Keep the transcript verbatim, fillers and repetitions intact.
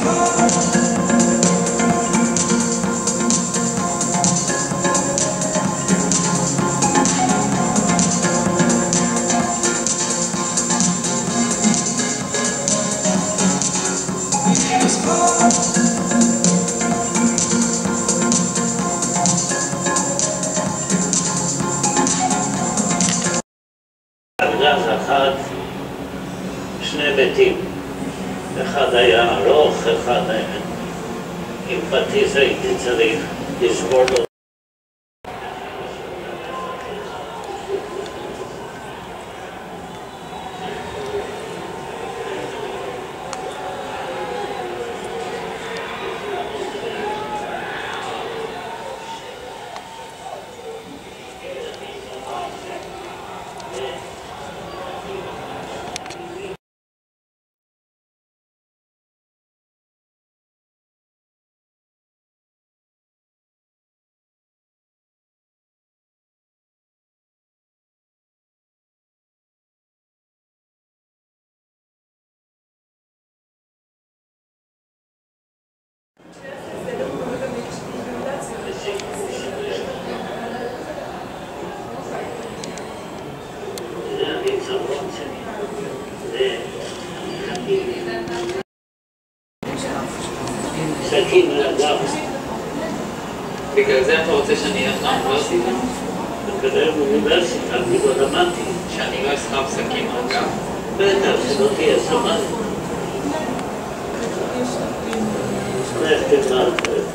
אחד, שני ביתים, אחד היה ארוך, אחד היה עם פטיס, הייתי צריך לשבור לו. בגלל זה אתה רוצה שאני אלך לאוניברסיטה? בגלל אוניברסיטה, אני לא למדתי. שאני לא אסחב שקים על גב? בטח, שלא תהיה סמל. לך תלמד.